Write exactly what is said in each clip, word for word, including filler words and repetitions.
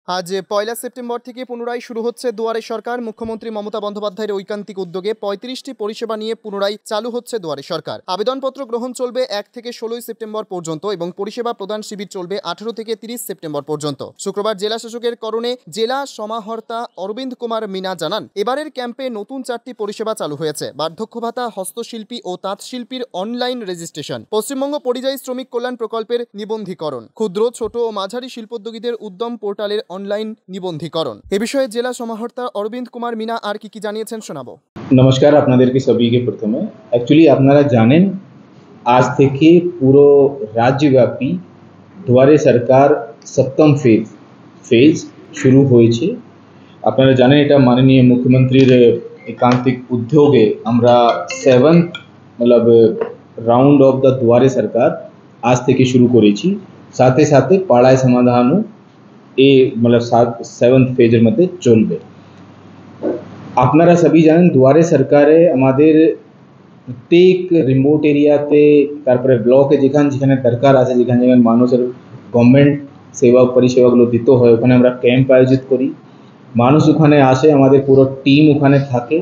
আজ পয়লা সেপ্টেম্বর থেকে পুনরায় শুরু হচ্ছে দুয়ারে সরকার। মুখ্যমন্ত্রী মমতা বন্দ্যোপাধ্যায়ের ঐকান্তিক উদ্যোগে পঁয়ত্রিশটি পরিষেবা নিয়ে পুনরায় চালু হচ্ছে দুয়ারে সরকার। আবেদনপত্র গ্রহণ চলবে এক থেকে ষোলোই সেপ্টেম্বর পর্যন্ত এবং পরিষেবা প্রদান শিবির চলবে আঠারো থেকে তিরিশ সেপ্টেম্বর পর্যন্ত। শুক্রবার জেলা শাসকের করণে জেলা সমাহর্তা অরবিন্দ কুমার মিনা জানান, এবারের ক্যাম্পে নতুন চারটি পরিষেবা চালু হয়েছে। বার্ধক্য ভাতা, হস্তশিল্পী ও তাঁতশিল্পীর অনলাইন রেজিস্ট্রেশন, পশ্চিমবঙ্গ পরিযায়ী শ্রমিক কল্যাণ প্রকল্পের নিবন্ধীকরণ, ক্ষুদ্র, ছোট ও মাঝারি শিল্পোদ্যোগীদের উদ্যম পোর্টালের অনলাइन নিবন্ধীকরণ। এ বিষয়ে জেলা সমাহর্তা অরবিন্দ কুমার মিনা আর কি কি জানিয়েছেন শোনাবো। নমস্কার আপনাদেরকে সবাইকে। প্রথমে অ্যাকচুয়ালি আপনারা জানেন আজ থেকে পুরো রাজ্যব্যাপী দুয়ারে সরকার সপ্তম ফেজ ফেজ শুরু হয়েছে। আপনারা জানেন এটা মাননীয় মুখ্যমন্ত্রীর একান্তিক উদ্যোগে আমরা সেভেন্থ मतलब রাউন্ড অফ দ্য দুয়ারে সরকার আজ থেকে শুরু করেছি। সাথে সাথে পাড়ায় সমাধানও এই मतलब সাত সেভেন্থ ফেজের মধ্যে চলবে। আপনারা সবই জানেন দুয়ারে সরকারে আমাদের প্রত্যেক রিমোট এরিয়াতে, তারপরে ব্লকে যেখানে যেখানে দরকার আছে, যেখানে যেখানে মানুষের গভর্নমেন্ট সেবা পরিষেবাগুলো দিতে হয়, ওখানে আমরা ক্যাম্প আয়োজিত করি। মানুষ ওখানে আসে, আমাদের পুরো টিম ওখানে থাকে,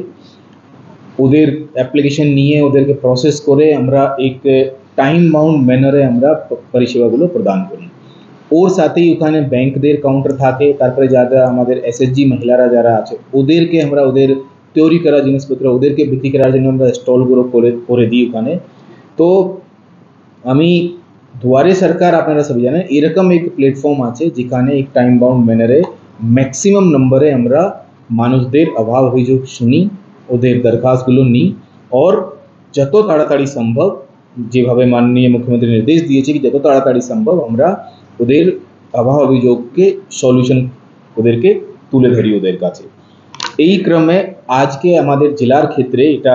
ওদের অ্যাপ্লিকেশন নিয়ে ওদেরকে প্রসেস করে আমরা এক টাইম বাউন্ড ম্যানারে আমরা পরিষেবাগুলো প্রদান করি। ওর সাথেই ওখানে ব্যাংকদের কাউন্টার থাকে, তারপরে যারা আমাদের এসএসজি মহিলারা যারা আছে ওদেরকে আমরা ওদের তৈরি করা জিনিসপত্র ওদেরকে বিক্রি করার জন্য আমরা স্টলগুলো করে করে দিই ওখানে। তো আমি দুয়ারে সরকার আপনারা সবাই জানেন এরকম এক প্ল্যাটফর্ম আছে যেখানে এক টাইম বাউন্ড ম্যানারে ম্যাক্সিমাম নম্বরে আমরা মানুষদের অভাব অভিযোগ শুনি, ওদের দরখাস্তগুলো নিই, और যত তাড়াতাড়ি সম্ভব যেভাবে মাননীয় মুখ্যমন্ত্রী নির্দেশ দিয়েছে কি যত তাড়াতাড়ি সম্ভব আমরা ওদের অভাব অভিযোগকে সলিউশন ওদেরকে তুলে ধরি ওদের কাছে। এই ক্রমে আজকে আমাদের জেলার ক্ষেত্রে এটা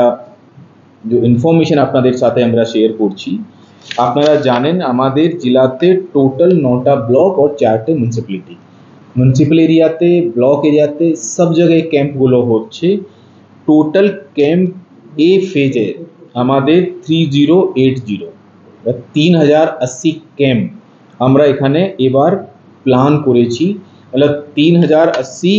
যে ইনফরমেশন আপনাদের সাথে আমরা শেয়ার করছি। আপনারা জানেন আমাদের জেলাতে টোটাল নটা ব্লক और চারটে মিউনিসিপ্যালিটি, মিউনিসিপ্যাল এরিয়াতে, ব্লক এরিয়াতে সব জায়গায় ক্যাম্পগুলো হচ্ছে। টোটাল ক্যাম্প এ ফেজে আমাদের থ্রি জিরো এইট জিরো তিন হাজার আশি ক্যাম্প আমরা এখানে এবার প্ল্যান করেছি। मतलब তিন হাজার আশি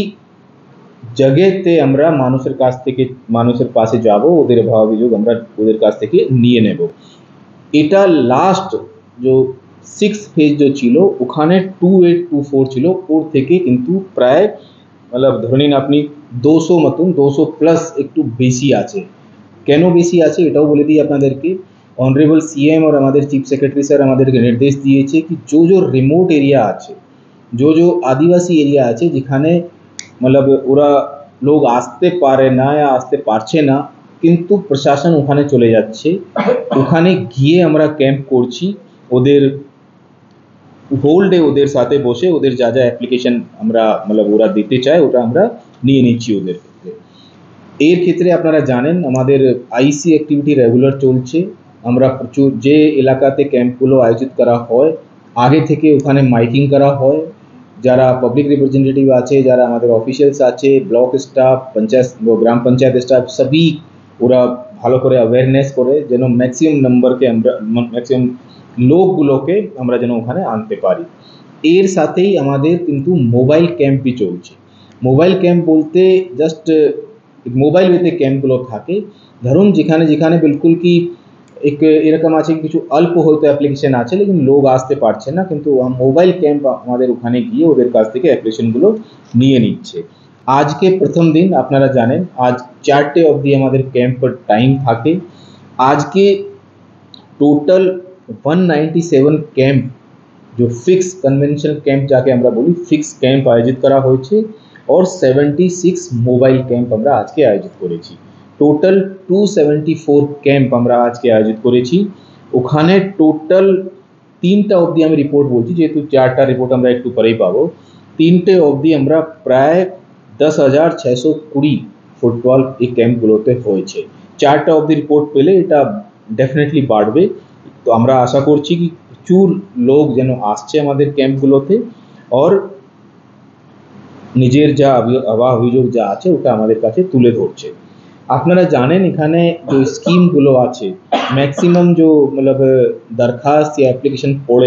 জায়গাতে আমরা মানুষের কাছ থেকে মানুষের পাশে যাব, ওদের অভাব অভিযোগ আমরা ওদের কাছ থেকে নিয়ে নেব। এটা লাস্ট যে সিক্স ফেজ যে ছিল ওখানে টু এইট টু ফোর ছিল, ওর থেকে কিন্তু প্রায় मतलब ধরে নিন আপনি দুশো মতন দুশো প্লাস একটু বেশি আছে। কেন বেশি আছে এটাও বলে দিই আপনাদেরকে। অনারেবল सीएम और আমাদের চিফ সেক্রেটারি স্যার আমাদেরকে নির্দেশ দিয়েছে কি जो जो রিমোট এরিয়া আছে, जो जो আদিবাসী এরিয়া আছে যেখানে मतलब ওরা লোক আসতে পারে না या আসতে পারছে না কিন্তু প্রশাসন ওখানে চলে যাচ্ছে, ওখানে গিয়ে আমরা ক্যাম্প করছি। ওদের হোল ডে ওদের সাথে বসে ওদের যা যা অ্যাপ্লিকেশন আমরা मतलब ওরা দিতে চায় ওটা আমরা নিয়ে নিচ্ছি ওদের ক্ষেত্রে। এর ক্ষেত্রে আপনারা জানেন আমাদের আইসি অ্যাক্টিভিটি রেগুলার চলছে। আমরা প্রচুর যে এলাকাতে ক্যাম্পগুলো আয়োজিত করা হয় আগে থেকে ওখানে মাইকিং করা হয়। যারা পাবলিক রিপ্রেজেন্টেটিভ আছে, যারা আমাদের অফিসিয়ালস আছে, ব্লক স্টাফ, পঞ্চায়েত গ্রাম পঞ্চায়েত স্টাফ সবই ওরা ভালো করে অ্যাওয়ারনেস করে যেন ম্যাক্সিমাম নম্বরকে আমরা ম্যাক্সিমাম লোকগুলোকে আমরা যেন ওখানে আনতে পারি। এর সাথেই আমাদের কিন্তু মোবাইল ক্যাম্পই চলছে। মোবাইল ক্যাম্প বলতে জাস্ট মোবাইল ওয়েতে ক্যাম্পগুলো থাকে। ধরুন যেখানে যেখানে বিলকুল কি এক এরকম আছে কিছু অল্প হয়তো অ্যাপ্লিকেশন আছে লেকিন লোক আসতে পারছে না, কিন্তু মোবাইল ক্যাম্প আমাদের ওখানে গিয়ে ওদের কাছ থেকে অ্যাপ্লিকেশনগুলো নিয়ে নিচ্ছে। আজকে প্রথম দিন আপনারা জানেন আজ চারটে অবধি আমাদের ক্যাম্পের টাইম থাকে। আজকে টোটাল एक सौ सत्तानवे ক্যাম্প जो फिक्स कन्वेंशनल कैंप जाके আমরা বলি ফিক্স ক্যাম্প আয়োজিত করা হয়েছে और छिहत्तर মোবাইল ক্যাম্প আমরা আজকে আয়োজিত করেছি। টোটাল দুশো চুয়াত্তর ক্যাম্প আমরা আজকে আয়োজিত করেছি। ওখানে টোটাল তিনটা অবধি আমি রিপোর্ট বলছি যেহেতু চারটা রিপোর্ট আমরা একটু পরেই পাবো। তিনটে অবধি আমরা প্রায় দশ হাজার ছয়শো কুড়ি ফুটবল এই ক্যাম্পগুলোতে হয়েছে। চারটা অবধি রিপোর্ট পেলে এটা ডেফিনেটলি বাড়বে। তো আমরা আশা করছি কি প্রচুর লোক যেন আসছে আমাদের ক্যাম্পগুলোতে और নিজের যা অভাব অভিযোগ যা আছে ওটা আমাদের কাছে তুলে ধরছে। আপনারা জানেন এখানে যে স্কিমগুলো আছে ম্যাক্সিমাম जो मतलब दरखास्त या एप्लीकेशन पड़े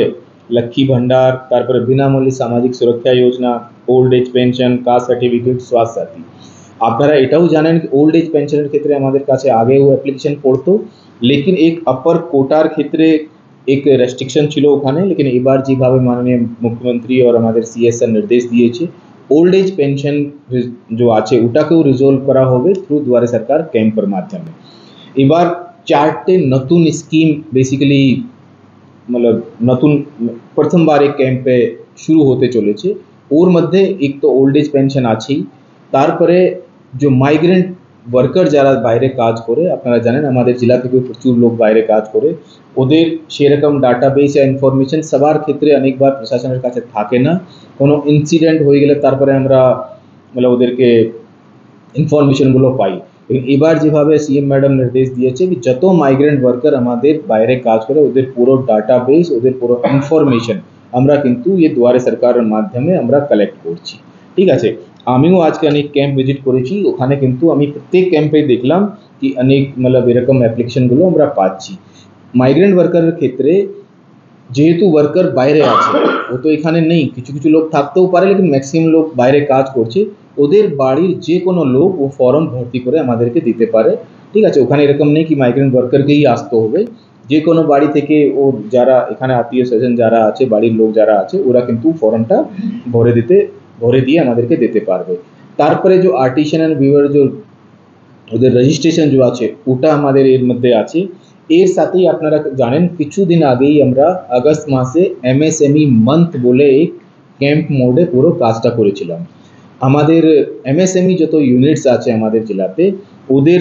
লক্ষ্মী ভান্ডার, তারপরে বিনামূল্যে সামাজিক সুরক্ষা যোজনা, old age pension, caste certificate, Swasthya Sathi. আপনারা এটাও জানেন কি ওল্ড এজ পেনশনের ক্ষেত্রে আমাদের কাছে আগেও অ্যাপ্লিকেশন পড়তো, लेकिन एक अपर कोटार क्षेत्र एक रेस्ट्रिक्शन छिलो ओखाने, लेकिन एबार जेभावे माननीय मुख्यमंत्री और हमारे सीएस निर्देश दिए ओल्ड एज पेंशन जो आछे ओटाकेও रिजल्व करा होबे थ्रू दुआरे सरकार कैम्पर माध्यमे। एबार चारटे नतून स्कीम बेसिकली मतलब नतून प्रथमबार एक कैम्पे शुरू होते चलेছে। ओर मध्य एक तो ओल्ड एज पेंशन आছেই, तारपरे जो माइग्रेंट वर्कर যারা বাইরে কাজ করে, আপনারা জানেন আমাদের জেলা থেকে প্রচুর লোক বাইরে কাজ করে, ওদের সেরকম ডাটাবেস या ইনফরমেশন সবার ক্ষেত্রে অনেকবার প্রশাসনের কাছে থাকে না। কোনো ইনসিডেন্ট হয়ে গেলে তারপরে আমরা মানে ওদেরকে ইনফরমেশনগুলো পাই। এবার যেভাবে সিএম ম্যাডাম নির্দেশ দিয়েছে যে যত মাইগ্রেন্ট ওয়ার্কার আমাদের বাইরে কাজ করে ওদের পুরো ডাটাবেস, ওদের পুরো ইনফরমেশন আমরা কিন্তু এই দুয়ারে সরকারের মাধ্যমে আমরা কালেক্ট করছি। ঠিক আছে, আমিও আজকে অনেক ক্যাম্প ভিজিট করেছি, ওখানে কিন্তু আমি প্রত্যেক ক্যাম্পে দেখলাম কি অনেক মানে এরকম অ্যাপ্লিকেশনগুলো আমরা পাচ্ছি। মাইগ্রেন্ট ওয়ার্কারের ক্ষেত্রে যেহেতু ওয়ার্কার বাইরে আছে, ও তো এখানে নেই, কিছু কিছু লোক থাকতেও পারে, লেকিন ম্যাক্সিমাম লোক বাইরে কাজ করছে, ওদের বাড়ির যে কোনো লোক ও ফর্ম ভর্তি করে আমাদেরকে দিতে পারে। ঠিক আছে, ওখানে এরকম নেই কি মাইগ্রেন্ট ওয়ার্কারকেই আসতে হবে, যে কোনো বাড়ি থেকে ও যারা এখানে আত্মীয় স্বজন যারা আছে, বাড়ির লোক যারা আছে, ওরা কিন্তু ফর্মটা ভরে দিতে ভরে দিয়ে আমাদেরকে দিতে পারবে। তারপরে যে আর্টিসান অ্যান্ড ভিউয়ার যে ওদের রেজিস্ট্রেশন যে আছে ওটা আমাদের এর মধ্যে আছে। এর সাথেই আপনারা জানেন কিছুদিন আগেই আমরা আগস্ট মাসে এমএসএমই মান্থ বলে এক ক্যাম্প মোডে পুরো কাজটা করেছিলাম। আমাদের এমএসএমই যত ইউনিটস আছে আমাদের জেলাতে ওদের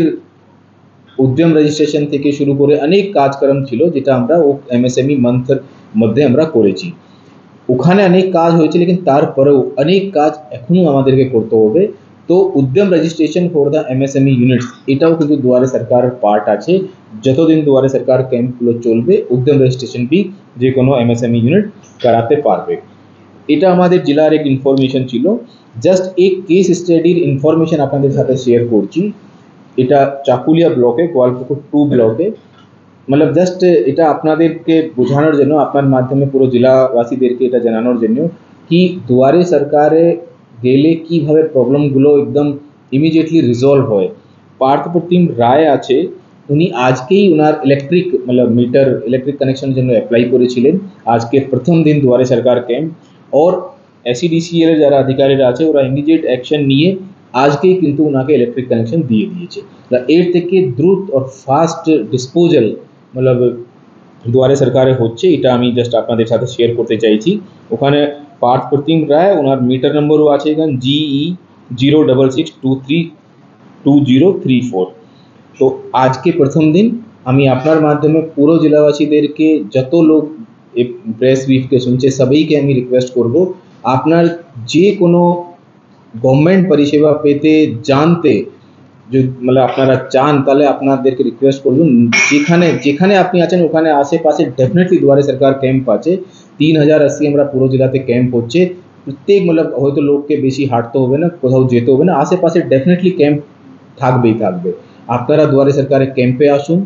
উদ্যম রেজিস্ট্রেশন থেকে শুরু করে অনেক কাজকর্ম ছিল যেটা আমরা ও এমএসএমই মান্থের মধ্যে আমরা করেছি। ওখানে অনেক কাজ হয়েছে, লেকিন তারপরেও অনেক কাজ এখনও আমাদেরকে করতে হবে। তো Udyam registration for the MSME units এটাও কিন্তু দুয়ারে সরকারের পার্ট আছে। যতদিন দুয়ারে সরকার ক্যাম্পগুলো চলবে উদ্যম রেজিস্ট্রেশন বি যে কোনো এমএসএমই ইউনিট করাতে পারবে। এটা আমাদের জেলার এক ইনফরমেশন ছিল। জাস্ট এক কেস স্টাডির ইনফরমেশন আপনাদের সাথে শেয়ার করছি। এটা চাকুলিয়া ব্লকে, গোয়ালপুকুর টু ব্লকে, मतलब জাস্ট এটা আপনাদেরকে বোঝানোর জন্য, আপনার মাধ্যমে পুরো জেলাবাসীদেরকে এটা জানানোর জন্য কি দুয়ারে সরকারে গেলে কীভাবে প্রবলেমগুলো একদম ইমিডিয়েটলি রিজলভ হয়। পার্থপ্রতিম রায় আছে, উনি আজকেই ওনার ইলেকট্রিক मतलब মিটার ইলেকট্রিক কানেকশনের জন্য অ্যাপ্লাই করেছিলেন। আজকে প্রথম দিন দুয়ারে সরকার ক্যাম্প, और এসিডিসিএল যারা আধিকারিকরা আছে ওরা ইমিডিয়েট অ্যাকশন নিয়ে আজকেই কিন্তু ওনাকে ইলেকট্রিক কানেকশন দিয়ে দিয়েছে। এর থেকে দ্রুত আর ফাস্ট ডিসপোজাল मतलब দুয়ারে সরকারে হচ্ছে, এটা আমি জাস্ট আপনাদের সাথে শেয়ার করতে চাইছি। ওখানে পার্থ প্রতিম রায়, ওনার মিটার নম্বরও আছে এখানে GE zero double six two three two zero three four. তো আজকে প্রথম দিন আমি আপনার মাধ্যমে পুরো জেলাবাসীদেরকে যত লোক প্রেস ব্রিফকে শুনছে সবাইকে আমি রিকোয়েস্ট করব, আপনার যে কোনো গভর্নমেন্ট পরিষেবা পেতে জানতে जो मतलब আপনারা চান তাহলে আপনাদেরকে রিকোয়েস্ট করব যেখানে যেখানে আপনি আছেন ওখানে আশেপাশে ডেফিনেটলি দুয়ারে সরকার ক্যাম্প আছে। তিন হাজার আশি আমরা পুরো জেলাতে ক্যাম্প হচ্ছে। প্রত্যেক मतलब হয়তো লোককে বেশি হাঁটতে হবে না, কোথাও যেতে হবে না, আশেপাশে ডেফিনেটলি ক্যাম্প থাকবেই থাকবে। আপনারা দুয়ারে সরকারের ক্যাম্পে আসুন।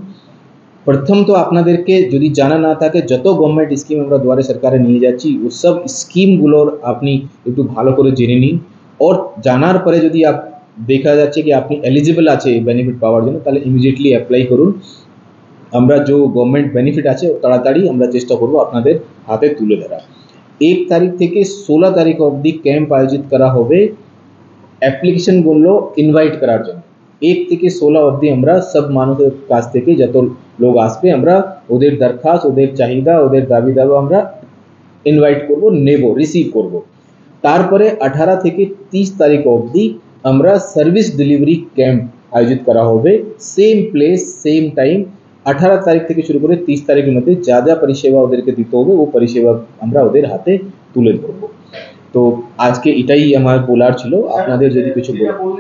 প্রথম তো আপনাদেরকে যদি জানা না থাকে যত গভর্নমেন্ট স্কিম আমরা দুয়ারে সরকারে নিয়ে যাচ্ছি ও সব স্কিমগুলোর আপনি একটু ভালো করে জেনে নিন। और জানার পরে যদি আপ দেখা যাচ্ছে কি আপনি এলিজিবল আছে বেনিফিট পাওয়ার জন্য তাহলে ইমিডিয়েটলি অ্যাপ্লাই করুন। আমরা যে গভর্নমেন্ট বেনিফিট আছে তাড়াতাড়ি আমরা চেষ্টা করব আপনাদের হাতে তুলে ধরা। এক তারিখ থেকে ষোলো তারিখ অবধি ক্যাম্প আয়োজিত করা হবে অ্যাপ্লিকেশনগুলো ইনভাইট করার জন্য। এক থেকে ষোলো অবধি আমরা সব মানুষের কাছ থেকে যত লোক আসবে আমরা ওদের দরখাস্ত, ওদের চাহিদা, ওদের দাবি দাবা আমরা ইনভাইট করব, নেব, রিসিভ করব। তারপরে আঠারো থেকে তিরিশ তারিখ অবধি আমরা সার্ভিস ডেলিভারি ক্যাম্প আয়োজিত করা হবে। Same place same time. আঠারো তারিখ থেকে শুরু করে তিরিশ তারিখের মধ্যে যা যা পরিষেবা ওদেরকে দিতে হবে ও পরিষেবা আমরা ওদের হাতে তুলে ধরবো। তো আজকে এটাই আমার বলার ছিল। আপনাদের যদি কিছু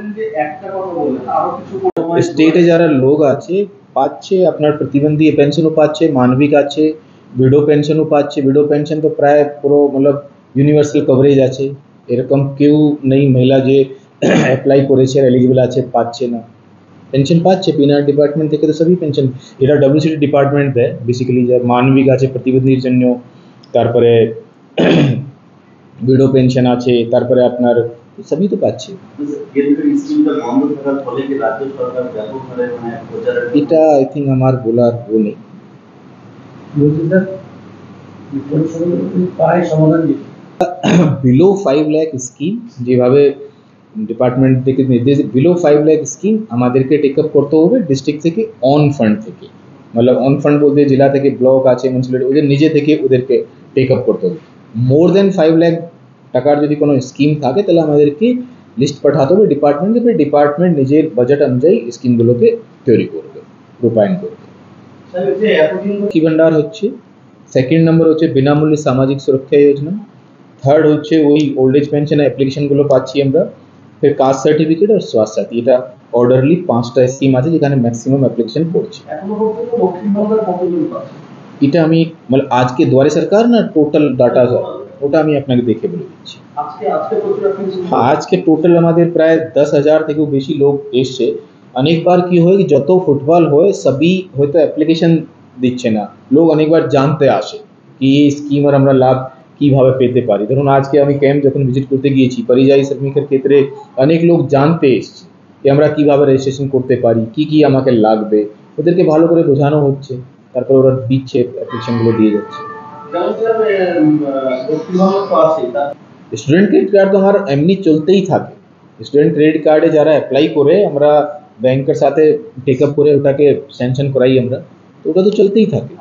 স্টেটে যারা লোক আছে পাচ্ছে আপনার প্রতিবন্ধী পেনশনও পাচ্ছে, মানবিক আছে, विडो पेंशनও পাচ্ছে। विडो पेंशन তো প্রায় পুরো मतलब ইউনিভার্সাল কভারেজ আছে, এরকম কেউ নেই মহিলা যে অ্যাপ্লাই করেছে আর এলিজিবল আছে পাচ্ছে না, পেনশন পাচ্ছে। পিনার ডিপার্টমেন্ট থেকে তো সবই পেনশন, এটা ডব্লিউসিডি ডিপার্টমেন্ট দেয় বেসিক্যালি। যার মানবিক আছে প্রতিবন্ধীর জন্য, তারপরে विडो पेंशन আছে তারপরে আপনার সবই তো পাচ্ছে এটা আই থিঙ্ক আমার বলার ও নেই বিলো ফাইভ লাখ স্কিম যেভাবে ডিপার্টমেন্ট থেকে নির্দেশ বিলো ফাইভ লাখ স্কিম আমাদেরকে টেক আপ করতে হবে ডিস্ট্রিক্ট থেকে অন ফান্ড থেকে मतलब অন ফান্ড বলতে জেলা থেকে ব্লক আছে মিউনিসিপ্যালিটি ওদের নিজে থেকে ওদেরকে টেক আপ করতে হবে মোর দেন ফাইভ লাখ টাকার যদি কোনো স্কিম থাকে তাহলে আমাদেরকে লিস্ট পাঠাতে হবে ডিপার্টমেন্টে ফির ডিপার্টমেন্ট নিজের বাজেট অনুযায়ী স্কিমগুলোকে তৈরি করবে রূপায়ণ করবে কি ভান্ডার হচ্ছে সেকেন্ড নম্বর হচ্ছে বিনামূল্যে সামাজিক সুরক্ষা যোজনা থার্ড হচ্ছে ওই ওল্ড এজ পেনশন অ্যাপ্লিকেশনগুলো পাচ্ছি আমরা ফির কাস্ট সার্টিফিকেট আর স্বাস্থ্য সাথী এটা অর্ডারলি পাঁচটা স্কিম আছে যেখানে ম্যাক্সিমাম অ্যাপ্লিকেশন পড়ছে এটা আমি মানে আজকে দুয়ারে সরকার না টোটাল ডাটা ওটা আমি আপনাকে দেখে বলে দিচ্ছি হ্যাঁ আজকে টোটাল আমাদের প্রায় দশ হাজার থেকেও বেশি লোক এসছে অনেকবার কি হয় কি যত ফুটবল হয় সবই হয়তো অ্যাপ্লিকেশন দিচ্ছে না লোক অনেকবার জানতে আসে কি এই স্কিমের আমরা লাভ কীভাবে পেতে পারি ধরুন আজকে আমি ক্যাম্প যখন ভিজিট করতে গিয়েছি পরিযায়ী শ্রমিকের ক্ষেত্রে অনেক লোক জানতে এসছে कि আমরা কিভাবে রেজিস্ট্রেশন করতে পারি কি কি আমাকে লাগবে ওদেরকে ভালো করে বোঝানো হচ্ছে তারপর ওরা দিচ্ছে অ্যাপ্লিকেশনগুলো দিয়ে যাচ্ছে স্টুডেন্ট ক্রেডিট কার্ড তো আমার এমনি চলতেই থাকে স্টুডেন্ট ক্রেডিট কার্ডে যারা অ্যাপ্লাই করে আমরা ব্যাংকের সাথে টেক আপ করে ওটাকে স্যাংশন করাই আমরা তো ওটা তো চলতেই থাকে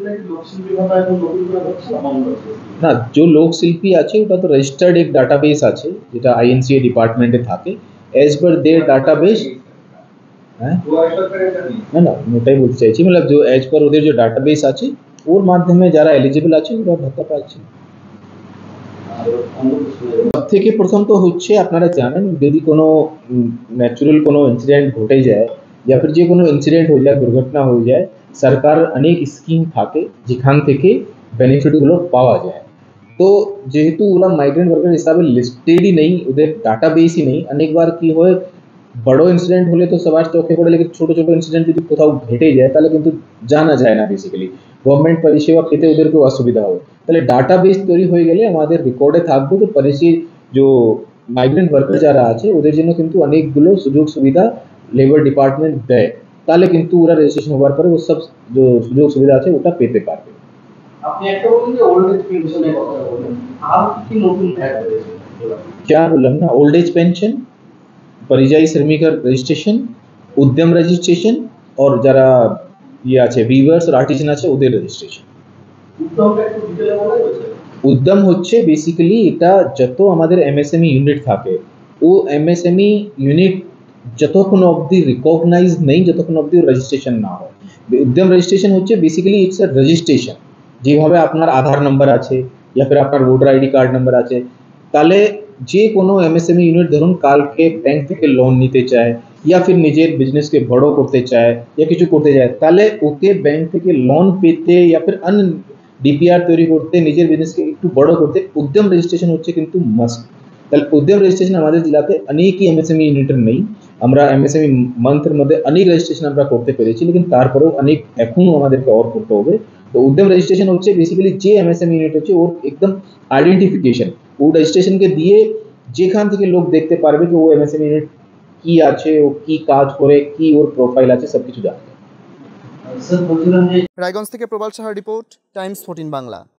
না যে লোকশিল্পী আছে ওটা তো রেজিস্টার্ড এক ডাটাবেস আছে যেটা আইএনসিএ ডিপার্টমেন্টে থাকে as per their database হ্যাঁ না না ওটাই বলতে চাইছি मतलब जो as per ওদের যে ডাটাবেস আছে ওর মাধ্যমে যারা এলিজিবল আছে ওরা ভাতা পাচ্ছে সব থেকে প্রথম তো হচ্ছে আপনারা জানেন যদি কোনো ন্যাচুরাল কোনো ইনসিডেন্ট ঘটে যায় या फिर যে কোনো ইনসিডেন্ট হয়ে যায় দুর্ঘটনা হয়ে যায় সরকার অনেক স্কিম থাকে যেখান থেকে বেনিফিটগুলো পাওয়া যায় तो যেহেতু ওরা মাইগ্রেন্ট ওয়ার্কার হিসাবে লিস্টেডই নেই ওদের ডাটাবেসই নেই অনেকবার কি হয় বড় ইনসিডেন্ট হলে তো সবার চোখে পড়ে লেকিন ছোটো ছোটো ইনসিডেন্ট যদি কোথাও ঘটে যায় তাহলে কিন্তু জানা যায় না বেসিক্যালি গভর্নমেন্ট পরিষেবা পেতে ওদেরকেও অসুবিধা হবে তাহলে ডাটাবেস তৈরি হয়ে গেলে আমাদের রেকর্ডে থাকবে তো পরিষে যে মাইগ্রেন্ট ওয়ার্কার যারা আছে ওদের জন্য কিন্তু অনেকগুলো সুযোগ সুবিধা লেবার ডিপার্টমেন্ট দেয় তাহলে কিন্তু ওরা রেজিস্ট্রেশন হওয়ার পরে ও সব যে সুযোগ সুবিধা আছে ওটা পেতে পারবে আপনি একটা বলেন যে ওল্ড এজ পেনশনের কথা বলেন আর কি নতুন অ্যাড হয়েছে क्या বললাম না ওল্ড এজ পেনশন পরিযায়ী শ্রমিকের রেজিস্ট্রেশন উদ্যম রেজিস্ট্রেশন আর যারা ইয়ে আছে ভিভার্স আর আর্টিজান আছে ওদের রেজিস্ট্রেশন উদ্যমটা একটু ডিটেইলে বলা হয়েছে উদ্যম হচ্ছে বেসিক্যালি এটা যত আমাদের এমএসএমই ইউনিট থাকে ও এমএসএমই ইউনিট যতক্ষণ অবধি রিকগনাইজ নেই যতক্ষণ অবধি রেজিস্ট্রেশন না হয় উদ্যম রেজিস্ট্রেশন হচ্ছে বেসিক্যালি ইটস আ রেজিস্ট্রেশন যেভাবে আপনার আধার নাম্বার আছে या फिर আপনার ভোটার আইডি কার্ড নাম্বার আছে তাহলে যে কোনো এমএসএমই ইউনিট ধরুন কালকে ব্যাংক থেকে লোন নিতে চায় या फिर নিজের বিজনেসকে বড় করতে চায় या কিছু করতে চায় তাহলে ওকে ব্যাংক থেকে লোন পেতে या फिर আন ডিপিআর তৈরি করতে নিজের বিজনেসকে একটু বড় করতে উদ্যম রেজিস্ট্রেশন হচ্ছে কিন্তু মাস্ট তাহলে উদ্যম রেজিস্ট্রেশন আমাদের জেলাতে অনেকই এমএসএমই ইউনিটের নেই আমরা এমএসএমই মান্থের মধ্যে অনেক রেজিস্ট্রেশন আমরা করতে পেরেছি কিন্তু তারপরেও অনেক এখনও আমাদেরকে और করতে হবে तो उद्यम रजिस्ट्रेशन হচ্ছে বেসিক্যালি যে এমএসএমই ইউনিট হচ্ছে ওর একদম আইডেন্টিফিকেশন ও রেজিস্ট্রেশনকে দিয়ে যেখান থেকে লোক দেখতে পারবে যে ও এমএসএমই ইউনিট কি আছে ও কি কাজ করে কি ওর প্রোফাইল আছে সব কিছু জানবে স্যার বলছিলাম যে রায়গঞ্জ থেকে প্রবাল সাহার রিপোর্ট টাইমস ফোরটিন বাংলা।